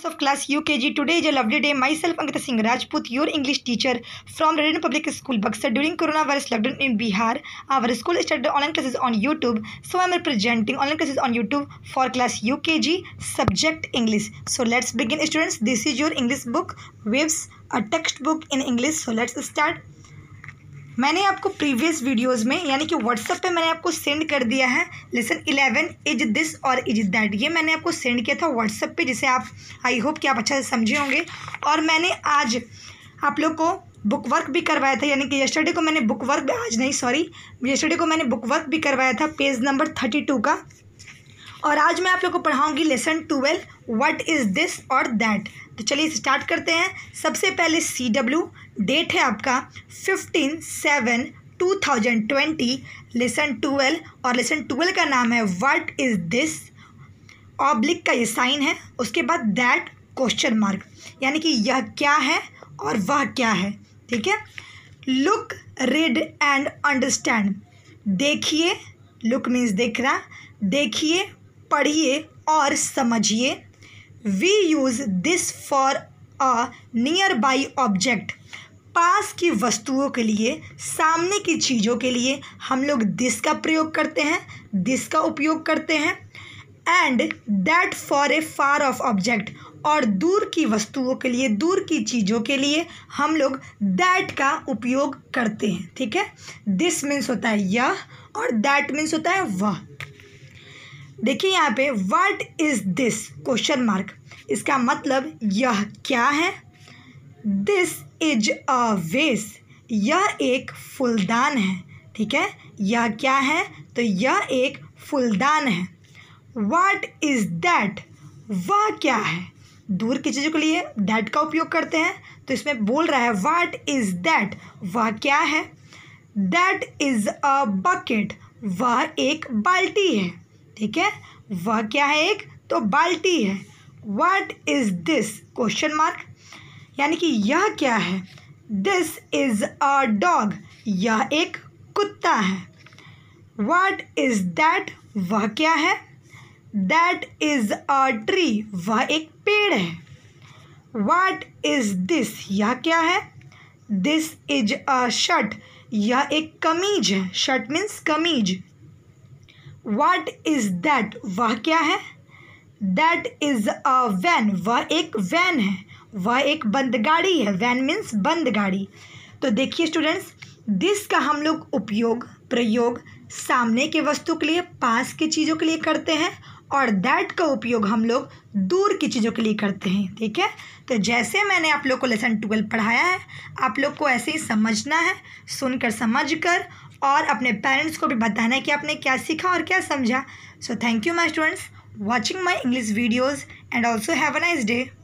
of class UKG. Today is a lovely day. Myself Ankita Singh Rajput, your English teacher from Redden Public School, Buxar. During coronavirus lockdown in Bihar, our school started online classes on YouTube. So I am representing online classes on YouTube for class UKG subject English. So let's begin, students. This is your English book, Waves, a textbook in English. So let's start. मैंने आपको previous videos में यानी कि WhatsApp पे मैंने आपको send कर दिया है लेसन 11 इज दिस और इज दैट। ये मैंने आपको सेंड किया था व्हाट्सएप पे, जिसे आप आई होप कि आप अच्छा से समझे होंगे। और मैंने आज आप लोग को बुक वर्क भी करवाया था, यानी कि यस्टरडे को मैंने बुक वर्क यस्टरडे को मैंने बुक वर्क भी करवाया था पेज नंबर 32 का। और आज मैं आप लोग को पढ़ाऊँगी लेसन 12 व्हाट इज़ दिस और दैट। तो चलिए स्टार्ट करते हैं। सबसे पहले CW, डेट है आपका 15/7/2020, लेसन 12। और लेसन 12 का नाम है व्हाट इज़ दिस, ऑब्लिक का ये साइन है, उसके बाद दैट क्वेश्चन मार्क, यानी कि यह क्या है और वह क्या है। ठीक है। Look, read and understand. देखिए, लुक मीन्स देख रहा, देखिए, पढ़िए और समझिए। We use this for a near by object. पास की वस्तुओं के लिए, सामने की चीज़ों के लिए हम लोग दिस का प्रयोग करते हैं, दिस का उपयोग करते हैं। And that for a far off object. और दूर की वस्तुओं के लिए, दूर की चीज़ों के लिए हम लोग दैट का उपयोग करते हैं। ठीक है। दिस मीन्स होता है यह और दैट मीन्स होता है वह। देखिए यहाँ पे what is this question mark, इसका मतलब यह क्या है। दिस इज अ वेस, यह एक फूलदान है। ठीक है। यह क्या है, तो यह एक फूलदान है। व्हाट इज़ दैट, वह क्या है। दूर की चीज़ों के लिए दैट का उपयोग करते हैं, तो इसमें बोल रहा है व्हाट इज़ दैट, वह क्या है। दैट इज़ अ बकेट, वह एक बाल्टी है। ठीक है। वह क्या है, एक तो बाल्टी है। What is this question mark, यानी कि यह क्या है। दिस इज़ अ डॉग, यह एक कुत्ता है। व्हाट इज़ दैट, वह क्या है। दैट इज़ अ ट्री, वह एक पेड़ है। व्हाट इज़ दिस, यह क्या है। दिस इज अ शर्ट, यह एक कमीज है। शर्ट मीन्स कमीज। व्हाट इज़ दैट, वह क्या है। दैट इज़ अ वैन, वह एक वैन है, वह एक बंद गाड़ी है। वैन मीन्स बंद गाड़ी। तो देखिए स्टूडेंट्स, दिस का हम लोग प्रयोग सामने के वस्तु के लिए, पास की चीज़ों के लिए करते हैं, और दैट का उपयोग हम लोग दूर की चीज़ों के लिए करते हैं। ठीक है। तो जैसे मैंने आप लोग को लेसन 12 पढ़ाया है, आप लोग को ऐसे ही समझना है, सुनकर समझकर, और अपने पेरेंट्स को भी बताना है कि आपने क्या सीखा और क्या समझा। So thank you my students watching my English videos and also have a nice day.